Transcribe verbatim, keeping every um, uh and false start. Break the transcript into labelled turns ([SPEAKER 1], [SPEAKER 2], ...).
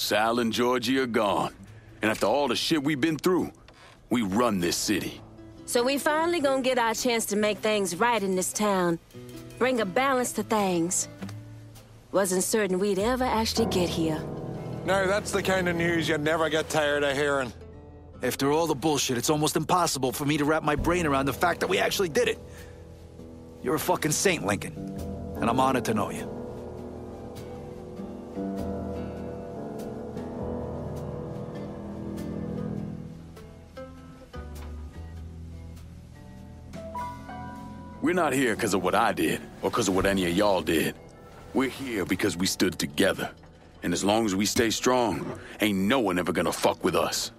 [SPEAKER 1] Sal and Georgie are gone. And after all the shit we've been through, we run this city.
[SPEAKER 2] So we finally gonna get our chance to make things right in this town. Bring a balance to things. Wasn't certain we'd ever actually get here.
[SPEAKER 3] Now, that's the kind of news you never get tired of hearing.
[SPEAKER 4] After all the bullshit, it's almost impossible for me to wrap my brain around the fact that we actually did it. You're a fucking saint, Lincoln. And I'm honored to know you.
[SPEAKER 1] We're not here because of what I did, or because of what any of y'all did. We're here because we stood together. And as long as we stay strong, ain't no one ever gonna fuck with us.